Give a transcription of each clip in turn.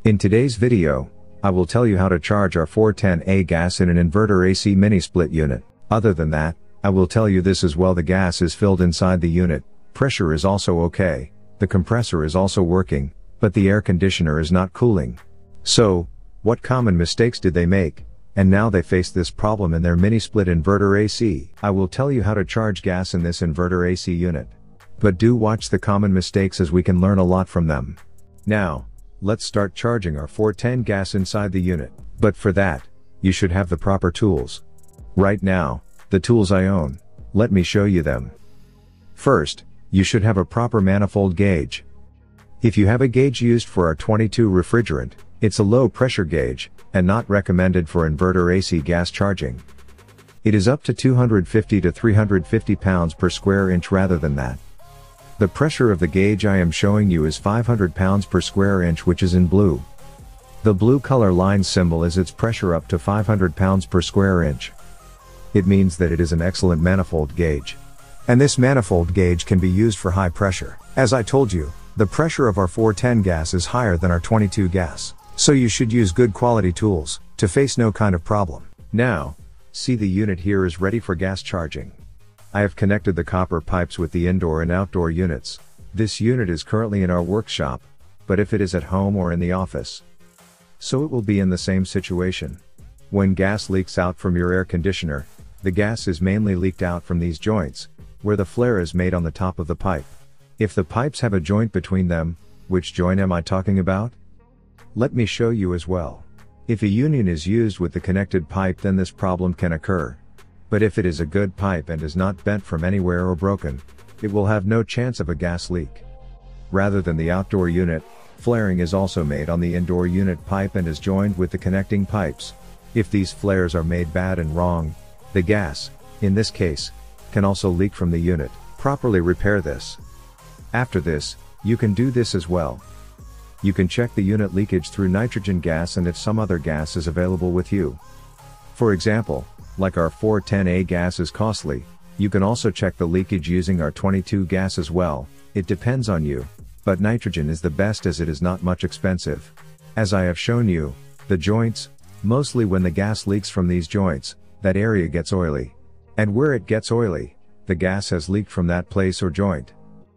In today's video, I will tell you how to charge our 410A gas in an inverter AC mini split unit. Other than that, I will tell you this as well: the gas is filled inside the unit, pressure is also okay, the compressor is also working, but the air conditioner is not cooling. So, what common mistakes did they make, and now they face this problem in their mini split inverter AC? I will tell you how to charge gas in this inverter AC unit. But do watch the common mistakes as we can learn a lot from them. Now, let's start charging our 410 gas inside the unit. But for that, you should have the proper tools. Right now, the tools I own. Let me show you them. First, you should have a proper manifold gauge. If you have a gauge used for our 22 refrigerant, it's a low pressure gauge, and not recommended for inverter AC gas charging. It is up to 250 to 350 pounds per square inch rather than that. The pressure of the gauge I am showing you is 500 pounds per square inch, which is in blue. The blue color line symbol is its pressure up to 500 pounds per square inch. It means that it is an excellent manifold gauge. And this manifold gauge can be used for high pressure. As I told you, the pressure of our 410 gas is higher than our 22 gas. So you should use good quality tools, to face no kind of problem. Now, see, the unit here is ready for gas charging. I have connected the copper pipes with the indoor and outdoor units. This unit is currently in our workshop, but if it is at home or in the office, so it will be in the same situation. When gas leaks out from your air conditioner, the gas is mainly leaked out from these joints, where the flare is made on the top of the pipe. If the pipes have a joint between them, which joint am I talking about? Let me show you as well. If a union is used with the connected pipe, then this problem can occur. But if it is a good pipe and is not bent from anywhere or broken, it will have no chance of a gas leak. Rather than the outdoor unit, flaring is also made on the indoor unit pipe and is joined with the connecting pipes. If these flares are made bad and wrong, the gas, in this case, can also leak from the unit. Properly repair this. After this, you can do this as well. You can check the unit leakage through nitrogen gas and if some other gas is available with you. For example, like our 410A gas is costly, you can also check the leakage using our 22 gas as well. It depends on you, but nitrogen is the best as it is not much expensive. As I have shown you, the joints, mostly when the gas leaks from these joints, that area gets oily. And where it gets oily, the gas has leaked from that place or joint.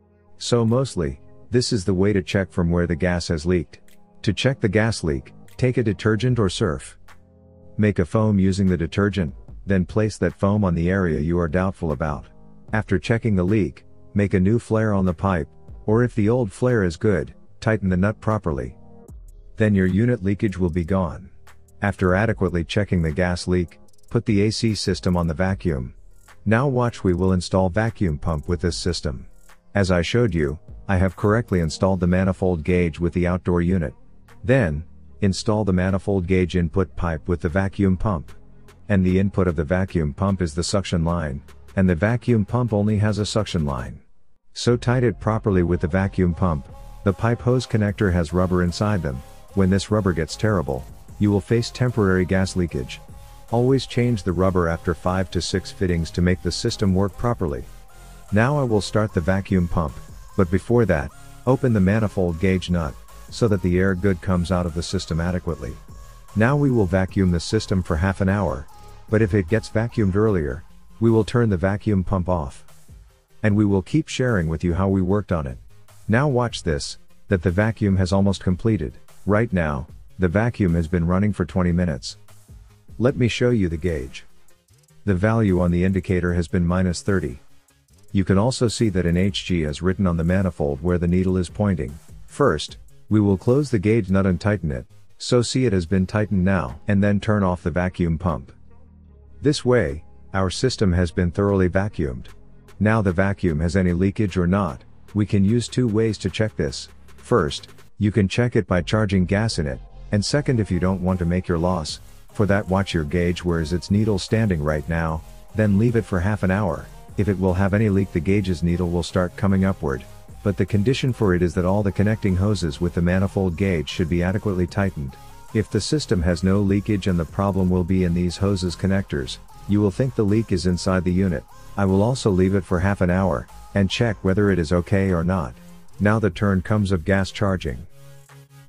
So mostly, this is the way to check from where the gas has leaked. To check the gas leak, take a detergent or surf. Make a foam using the detergent, then place that foam on the area you are doubtful about. After checking the leak, make a new flare on the pipe, or if the old flare is good, tighten the nut properly. Then your unit leakage will be gone. After adequately checking the gas leak, put the AC system on the vacuum. Now watch, we will install vacuum pump with this system. As I showed you, I have correctly installed the manifold gauge with the outdoor unit. Then, install the manifold gauge input pipe with the vacuum pump. And the input of the vacuum pump is the suction line, and the vacuum pump only has a suction line. So tight it properly with the vacuum pump. The pipe hose connector has rubber inside them. When this rubber gets terrible, you will face temporary gas leakage. Always change the rubber after 5 to 6 fittings to make the system work properly. Now I will start the vacuum pump, but before that, open the manifold gauge nut, so that the air good comes out of the system adequately. Now we will vacuum the system for half an hour. But if it gets vacuumed earlier, we will turn the vacuum pump off. And we will keep sharing with you how we worked on it. Now watch this, that the vacuum has almost completed. Right now, the vacuum has been running for 20 minutes. Let me show you the gauge. The value on the indicator has been -30. You can also see that in HG as written on the manifold where the needle is pointing. First, we will close the gauge nut and tighten it, so see it has been tightened now, and then turn off the vacuum pump. This way, our system has been thoroughly vacuumed. Now the vacuum has any leakage or not, we can use two ways to check this. First, you can check it by charging gas in it, and second, if you don't want to make your loss, for that watch your gauge where is its needle standing right now, then leave it for half an hour. If it will have any leak, the gauge's needle will start coming upward, but the condition for it is that all the connecting hoses with the manifold gauge should be adequately tightened. If the system has no leakage and the problem will be in these hoses connectors, you will think the leak is inside the unit. I will also leave it for half an hour, and check whether it is okay or not. Now the turn comes of gas charging.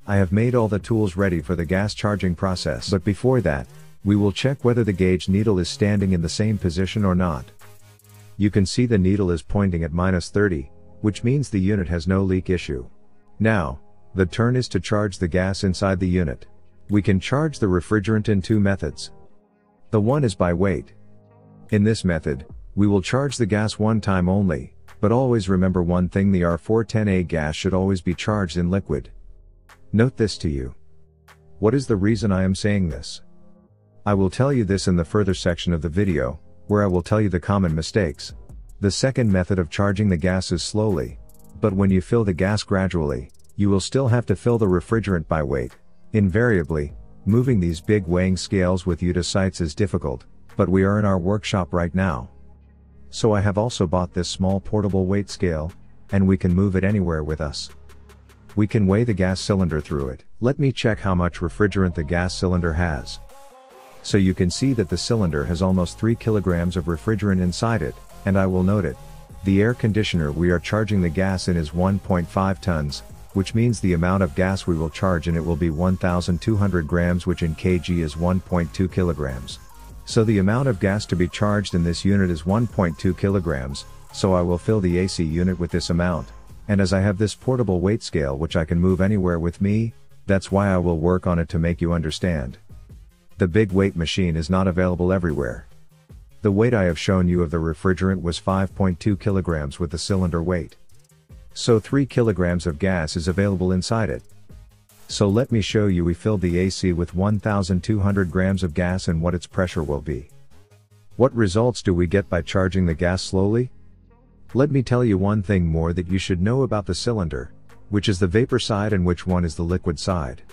I have made all the tools ready for the gas charging process. But before that, we will check whether the gauge needle is standing in the same position or not. You can see the needle is pointing at -30, which means the unit has no leak issue. Now, the turn is to charge the gas inside the unit. We can charge the refrigerant in two methods. The one is by weight. In this method, we will charge the gas one time only, but always remember one thing: the R410A gas should always be charged in liquid. Note this to you. What is the reason I am saying this? I will tell you this in the further section of the video, where I will tell you the common mistakes. The second method of charging the gas is slowly, but when you fill the gas gradually, you will still have to fill the refrigerant by weight. Invariably, moving these big weighing scales with you to sites is difficult, but we are in our workshop right now. So I have also bought this small portable weight scale, and we can move it anywhere with us. We can weigh the gas cylinder through it. Let me check how much refrigerant the gas cylinder has. So you can see that the cylinder has almost 3 kilograms of refrigerant inside it, and I will note it. The air conditioner we are charging the gas in is 1.5 tons, which means the amount of gas we will charge in it will be 1,200 grams, which in kg is 1.2 kilograms. So the amount of gas to be charged in this unit is 1.2 kilograms, so I will fill the AC unit with this amount, and as I have this portable weight scale which I can move anywhere with me, that's why I will work on it to make you understand. The big weight machine is not available everywhere. The weight I have shown you of the refrigerant was 5.2 kilograms with the cylinder weight. So 3 kilograms of gas is available inside it. So let me show you. We filled the AC with 1,200 grams of gas and what its pressure will be. What results do we get by charging the gas slowly? Let me tell you one thing more that you should know about the cylinder, which is the vapor side and which one is the liquid side.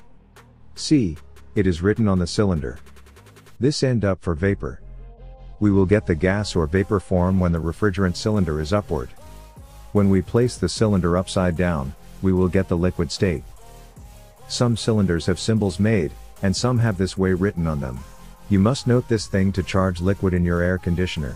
See, it is written on the cylinder. This end up for vapor. We will get the gas or vapor form when the refrigerant cylinder is upward. When we place the cylinder upside down, we will get the liquid state. Some cylinders have symbols made, and some have this way written on them. You must note this thing to charge liquid in your air conditioner.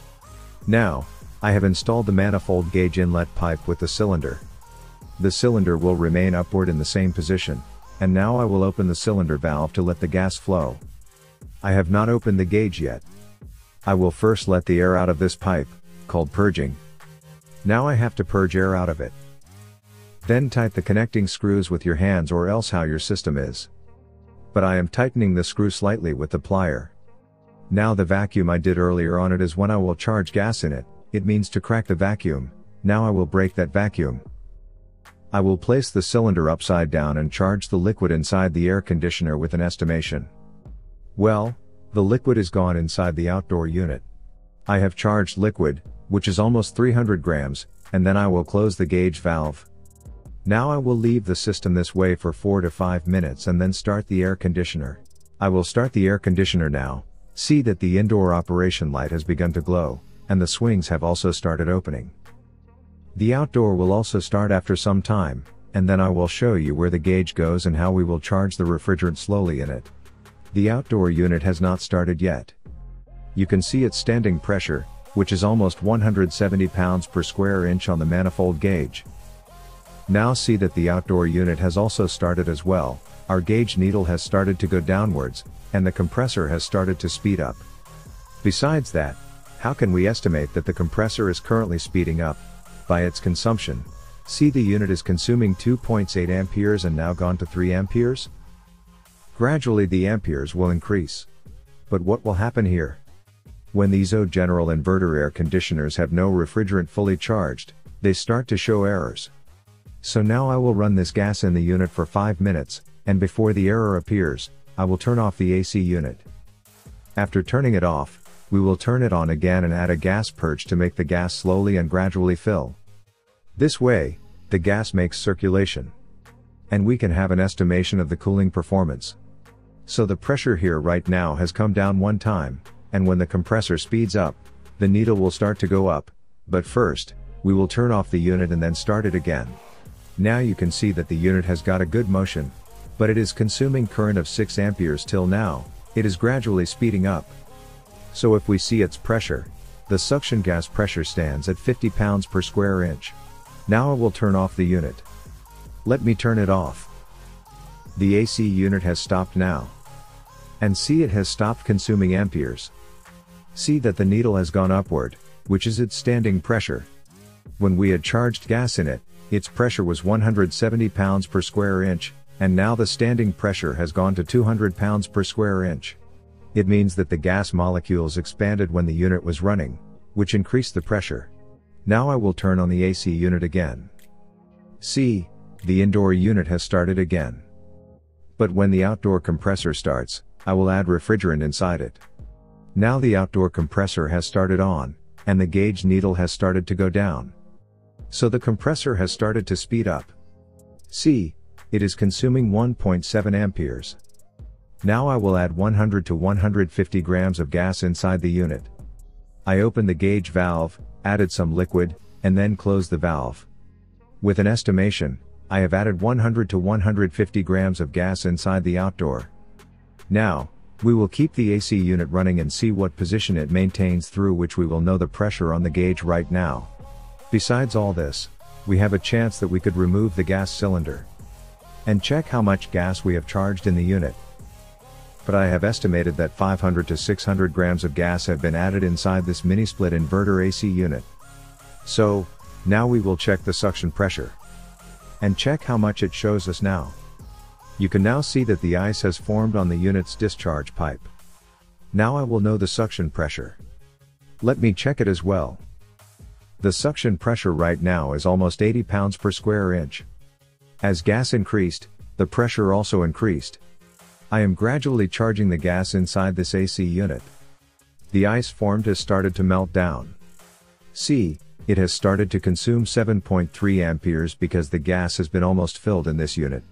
Now, I have installed the manifold gauge inlet pipe with the cylinder. The cylinder will remain upward in the same position, and now I will open the cylinder valve to let the gas flow. I have not opened the gauge yet. I will first let the air out of this pipe, called purging. Now I have to purge air out of it. Then tighten the connecting screws with your hands or else how your system is. But I am tightening the screw slightly with the plier. Now the vacuum I did earlier on it is when I will charge gas in it, it means to crack the vacuum. Now I will break that vacuum. I will place the cylinder upside down and charge the liquid inside the air conditioner with an estimation. Well, the liquid is gone inside the outdoor unit. I have charged liquid, which is almost 300 grams, and then I will close the gauge valve. Now I will leave the system this way for 4 to 5 minutes and then start the air conditioner. I will start the air conditioner now. See that the indoor operation light has begun to glow, and the swings have also started opening. The outdoor will also start after some time, and then I will show you where the gauge goes and how we will charge the refrigerant slowly in it. The outdoor unit has not started yet. You can see its standing pressure, which is almost 170 pounds per square inch on the manifold gauge. Now see that the outdoor unit has also started as well. Our gauge needle has started to go downwards, and the compressor has started to speed up. Besides that, how can we estimate that the compressor is currently speeding up? By its consumption. See, the unit is consuming 2.8 amperes and now gone to 3 amperes. Gradually the amperes will increase. But what will happen here? When these general inverter air conditioners have no refrigerant fully charged, they start to show errors. So now I will run this gas in the unit for 5 minutes, and before the error appears, I will turn off the AC unit. After turning it off, we will turn it on again and add a gas purge to make the gas slowly and gradually fill. This way, the gas makes circulation. And we can have an estimation of the cooling performance. So the pressure here right now has come down one time, and when the compressor speeds up, the needle will start to go up, but first, we will turn off the unit and then start it again. Now you can see that the unit has got a good motion, but it is consuming current of 6 amperes till now. It is gradually speeding up. So if we see its pressure, the suction gas pressure stands at 50 pounds per square inch. Now I will turn off the unit. Let me turn it off. The AC unit has stopped now. And see, it has stopped consuming amperes. See that the needle has gone upward, which is its standing pressure. When we had charged gas in it, its pressure was 170 pounds per square inch, and now the standing pressure has gone to 200 pounds per square inch. It means that the gas molecules expanded when the unit was running, which increased the pressure. Now I will turn on the AC unit again. See, the indoor unit has started again. But when the outdoor compressor starts, I will add refrigerant inside it. Now the outdoor compressor has started on, and the gauge needle has started to go down. So the compressor has started to speed up. See, it is consuming 1.7 amperes. Now I will add 100 to 150 grams of gas inside the unit. I opened the gauge valve, added some liquid, and then closed the valve. With an estimation, I have added 100 to 150 grams of gas inside the outdoor. Now, we will keep the AC unit running and see what position it maintains, through which we will know the pressure on the gauge right now. Besides all this, we have a chance that we could remove the gas cylinder and check how much gas we have charged in the unit. But I have estimated that 500 to 600 grams of gas have been added inside this mini split inverter AC unit. So, now we will check the suction pressure and check how much it shows us now. You can now see that the ice has formed on the unit's discharge pipe. Now I will know the suction pressure. Let me check it as well. The suction pressure right now is almost 80 pounds per square inch. As gas increased, the pressure also increased. I am gradually charging the gas inside this AC unit. The ice formed has started to melt down. See, it has started to consume 7.3 amperes because the gas has been almost filled in this unit.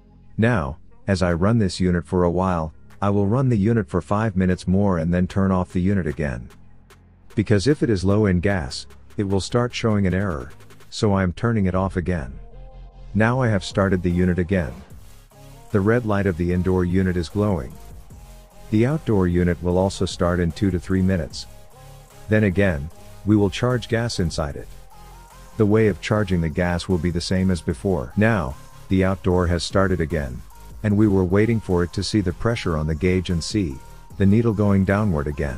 Now, as I run this unit for a while, I will run the unit for 5 minutes more and then turn off the unit again. Because if it is low in gas, it will start showing an error, so I am turning it off again. Now I have started the unit again. The red light of the indoor unit is glowing. The outdoor unit will also start in 2 to 3 minutes. Then again, we will charge gas inside it. The way of charging the gas will be the same as before. Now, the outdoor has started again, and we were waiting for it to see the pressure on the gauge and see the needle going downward again.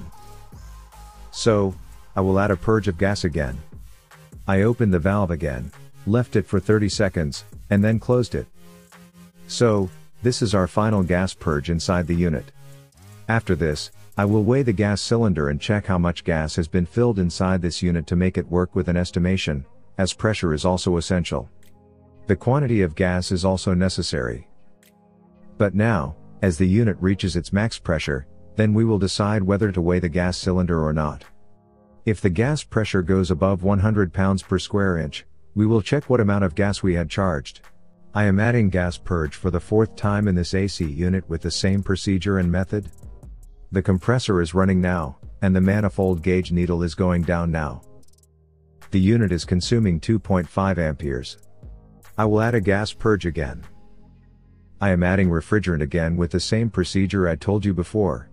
So, I will add a purge of gas again. I opened the valve again, left it for 30 seconds, and then closed it. So, this is our final gas purge inside the unit. After this, I will weigh the gas cylinder and check how much gas has been filled inside this unit to make it work with an estimation, as pressure is also essential. The quantity of gas is also necessary. But now, as the unit reaches its max pressure, then we will decide whether to weigh the gas cylinder or not. If the gas pressure goes above 100 pounds per square inch, we will check what amount of gas we had charged. I am adding gas purge for the 4th time in this AC unit with the same procedure and method. The compressor is running now, and the manifold gauge needle is going down now. The unit is consuming 2.5 amperes. I will add a gas purge again. I am adding refrigerant again with the same procedure I told you before.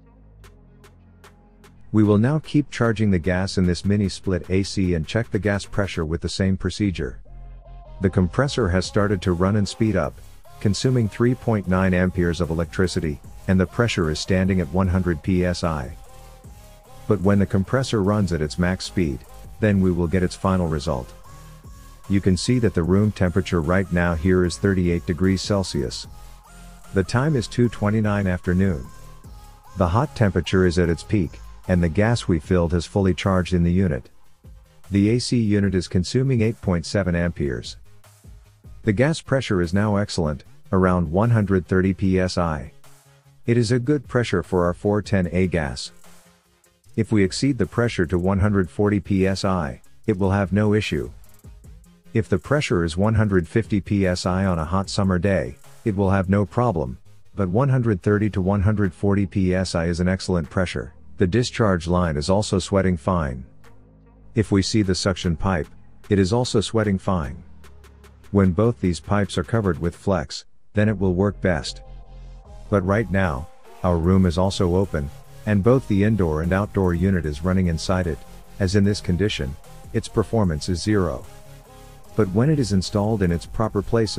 We will now keep charging the gas in this mini split AC and check the gas pressure with the same procedure. The compressor has started to run and speed up, consuming 3.9 amperes of electricity, and the pressure is standing at 100 psi. But when the compressor runs at its max speed, then we will get its final result. You can see that the room temperature right now here is 38 degrees Celsius. The time is 2:29 afternoon. The hot temperature is at its peak, and the gas we filled has fully charged in the unit. The AC unit is consuming 8.7 amperes. The gas pressure is now excellent, around 130 psi. It is a good pressure for our 410A gas. If we exceed the pressure to 140 psi, it will have no issue. If the pressure is 150 psi on a hot summer day, it will have no problem, but 130 to 140 psi is an excellent pressure. The discharge line is also sweating fine. If we see the suction pipe, it is also sweating fine. When both these pipes are covered with flex, then it will work best. But right now, our room is also open, and both the indoor and outdoor unit is running inside it, as in this condition, its performance is 0. But when it is installed in its proper places,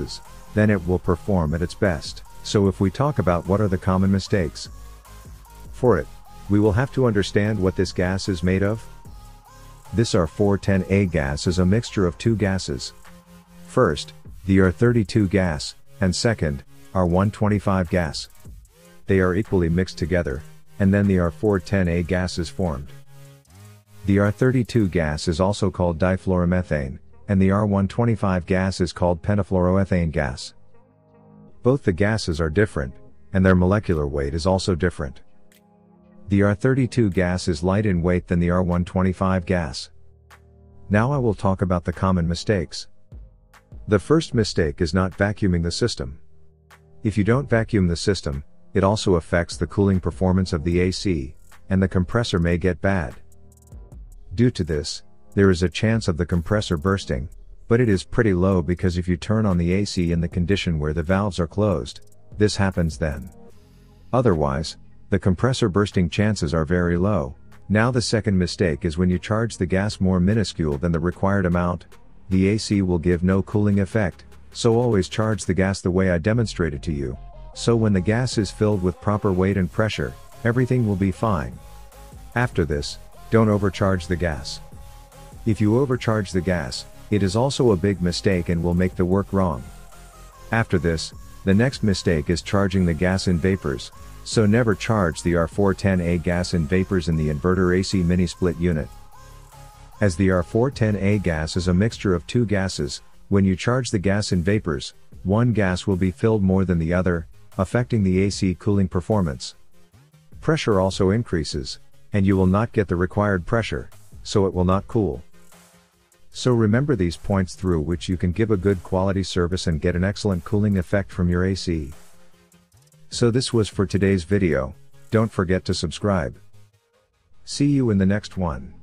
then it will perform at its best. So if we talk about what are the common mistakes for it, we will have to understand what this gas is made of. This R410A gas is a mixture of two gases. First, the R32 gas, and second, R125 gas. They are equally mixed together, and then the R410A gas is formed. The R32 gas is also called difluoromethane, and the R125 gas is called pentafluoroethane gas. Both the gases are different, and their molecular weight is also different. The R32 gas is light in weight than the R125 gas. Now I will talk about the common mistakes. The first mistake is not vacuuming the system. If you don't vacuum the system, it also affects the cooling performance of the AC, and the compressor may get bad. Due to this, there is a chance of the compressor bursting, but it is pretty low because if you turn on the AC in the condition where the valves are closed, this happens then. Otherwise, the compressor bursting chances are very low. Now the second mistake is when you charge the gas more minuscule than the required amount, the AC will give no cooling effect, so always charge the gas the way I demonstrated to you. So when the gas is filled with proper weight and pressure, everything will be fine. After this, don't overcharge the gas. If you overcharge the gas, it is also a big mistake and will make the work wrong. After this, the next mistake is charging the gas in vapors, so never charge the R410A gas in vapors in the inverter AC mini split unit. As the R410A gas is a mixture of two gases, when you charge the gas in vapors, one gas will be filled more than the other, affecting the AC cooling performance. Pressure also increases, and you will not get the required pressure, so it will not cool. So remember these points through which you can give a good quality service and get an excellent cooling effect from your AC. So this was for today's video. Don't forget to subscribe. See you in the next one.